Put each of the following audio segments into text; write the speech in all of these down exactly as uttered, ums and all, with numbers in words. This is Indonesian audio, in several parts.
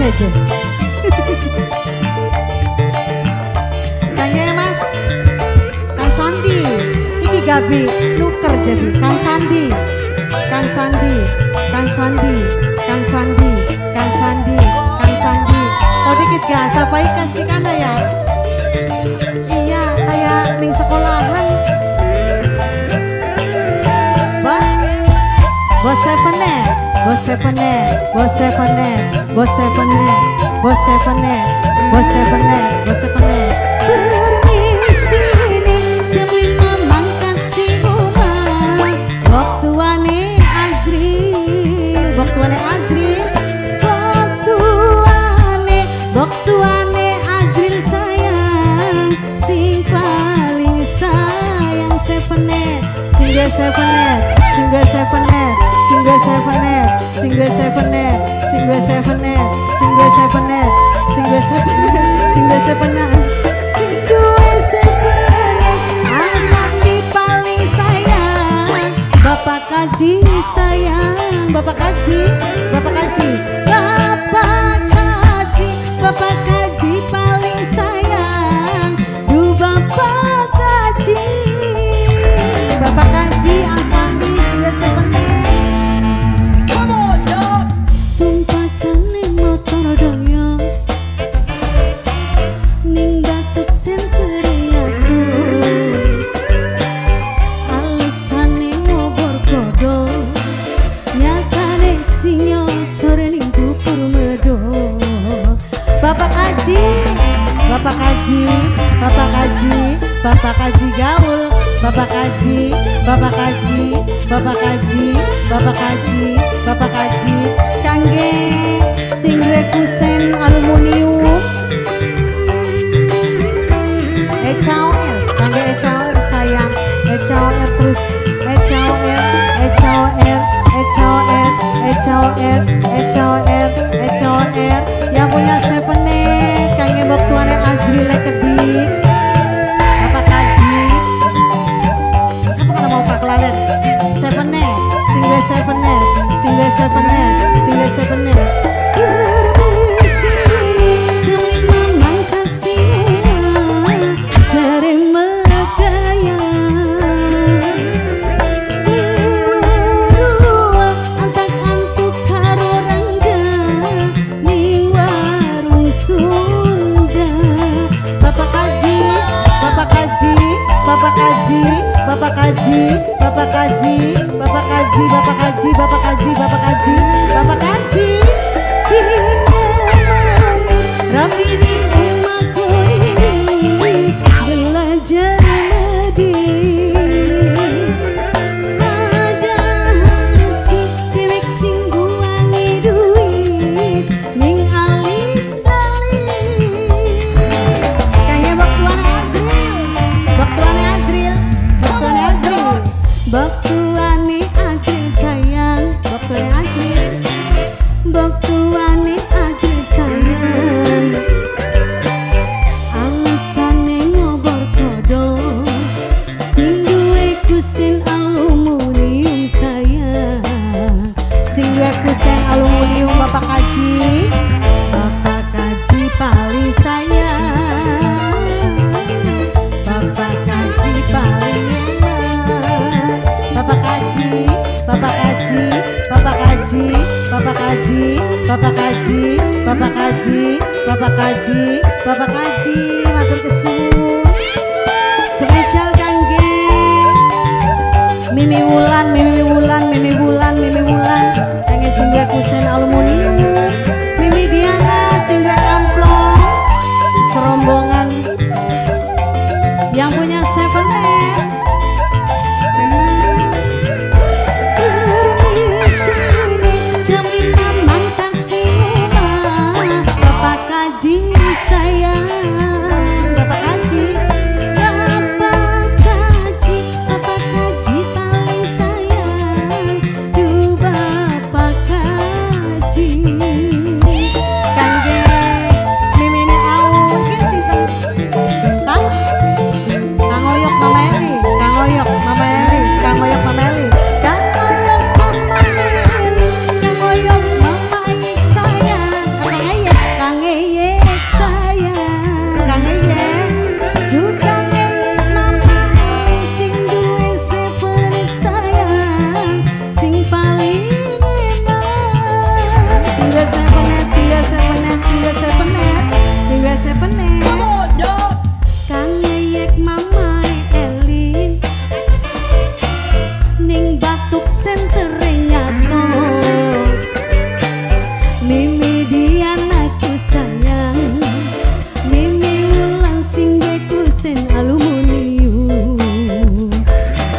aja. Kangge Mas Kang Sandi, iki Gabi nuker jadi Kang Sandi, Kang Sandi, Kang Sandi, Kang Sandi, Kang Sandi, Kang Sandi. Oh dikit gak, siapa kasih kana ya? Iya kayak ning sekolahan. Bos, bos sepenet, bos sepenet, bos sepenet, bos sepenet, bos sepenet, bos sepenet, bos sepenet. Permisi nih jam lima mangkat si rumah. Waktuane Azril, waktuane Azril, waktuane, waktuane Azril sayang, sing paling sayang sepenet, singga sepenet, singga sepenet, singga sepenet, singga sepenet, singga sepenet, singga sepenet, singga sepenet, singga sepenet. Bapak Kaji sayang, Bapak Kaji, Bapak Kaji, Bapak Kaji, Bapak Kaji paling sayang, du Bapak Kaji, Bapak Kaji asami sudah sepenuh. Tumpakan ning motor doyo, ning batuk senteri aku. Bapak Kaji, Bapak Kaji, Bapak Kaji, Bapak Kaji gaul, Bapak Kaji, Bapak Kaji, Bapak Kaji, Bapak Kaji, Bapak Kaji, kangge sing duwe kusen aluminium. Ecaoer, kangge Ecaoer sayang, Ecaoer terus, Ecaoer, Ecaoer, Ecaoer, Ecaoer, Ecaoer, Ecaoer. Yang punya sepenet, kangge waktuane Azril Kediri. Bapak Kaji, apa kalau mau pak lalen? Sepenet, singga sepenet, singga sepenet, singga sepenet. Bapak Kaji, Bapak Kaji, Bapak Kaji, Bapak Kaji, Bapak Kaji, Bapak Kaji, Bapak Kaji, Bapak Kaji, singemani, Rafini umakoi, belajar di, ada hasil dewek sing buangi duit, ning alis-alis, kayaknya waktuan Azril, waktuan Baktuane Azril sayang, baktuane Azril, baktuane Azril sayang. Alasane ngobor kodo, sing duwe kusen aluminium sayang, sing duwe kusen aluminium. Bapak Kaji, Bapak Kaji paling sayang, Bapak Kaji paling Bapak Kaji, Bapak Kaji, Bapak Kaji, Bapak Kaji, Bapak Kaji, Bapak Kaji, Bapak Kaji, Bapak Kaji, matur kesuwun. Spesial kangge Mimi Wulan, Mimi Wulan, Mimi Wulan, Mimi Wulan, kangge singga kusen aluminium, Mimi Diana singga amplop, serombongan yang punya sepenet. Bapak Kaji, Bapak Kaji, Bapak Kaji paling sayang.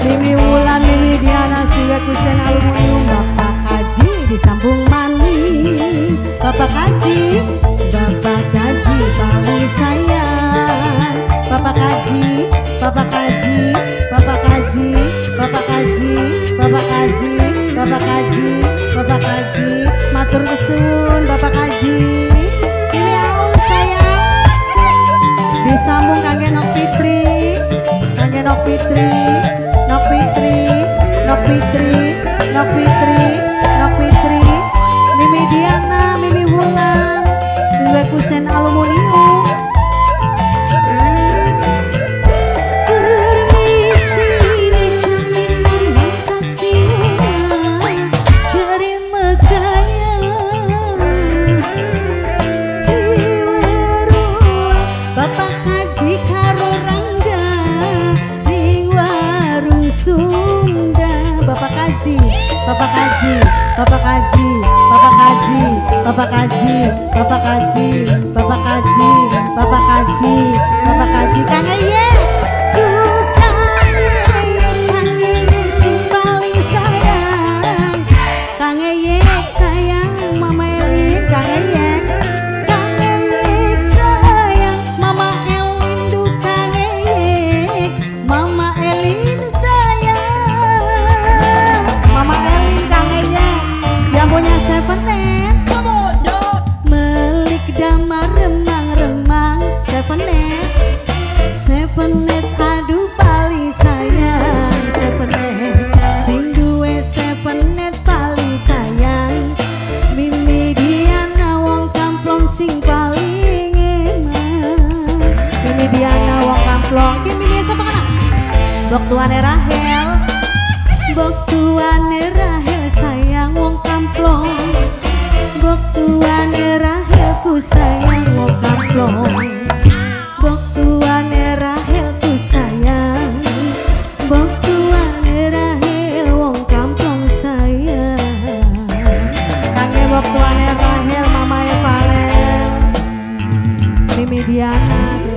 Mimi Wulan, Mimi Diana, Siwe Kusen Aluminium, Bapak Kaji disambung mani. Bapak Kaji, Bapak Kaji paling sayang. Bapak Kaji, Bapak Kaji, Bapak Kaji, Bapak Kaji, Bapak Kaji, Bapak Kaji, Bapak Kaji, matur kesun Bapak Kaji. Ini alun sayang. Disambung kangge Nok Fitri, kangge Nok Fitri, Nok Fitri, Nok Fitri, Nok Fitri, Nok Fitri, Mimi Diana, Mimi Wulan, Siwe Kusen Aluminium. Bapak Kaji, Bapak Kaji, Bapak Kaji, Bapak Kaji, Bapak Kaji, Bapak Kaji, Bapak Kaji, Bapak Kaji, Kang Eye, Kang Eye, Kang Eye sing paling sayang, Kang Eye sayang, Mama Elin, Kang Eye, Kang Eye sayang, Mama Elin du Kang Eye, Mama Elin sayang, Mama Elin. Punya Sevenet Melik damar remang-remang Sevenet Sevenet aduh paling sayang Sevenet sing duwe Sevenet paling sayang Mimi Diana wong kamplong sing paling emang Mimi Diana wong kamplong ki Mimi siapa kana Bok tuane Rahel Bok tuane Rahel sayang wong kamplong Bok tuane Rahel ku sayang wong kamplong Bok tuane Rahel ku sayang Bok tuane Rahel wong kamplong sayang Kangge bok tuane Rahel Mama Evalen Mimi Diana.